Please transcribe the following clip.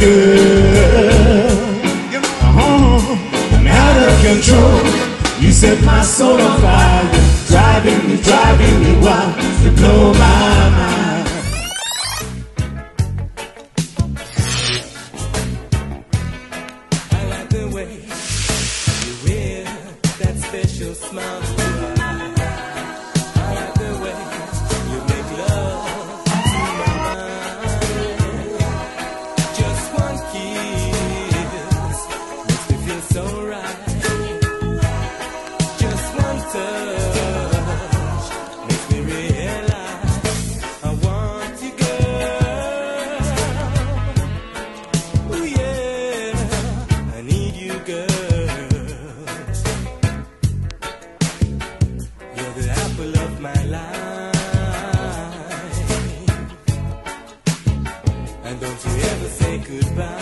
girl. I'm out of control. You set my soul on fire, driving me wild. You blow my mind. I like the way you wear that special smile. I like the way you make love to my mind. Just one kiss makes me feel so right. Just one touch makes me realize I want you, girl. Oh yeah, I need you, girl. You're the apple of my life, and don't you ever say goodbye.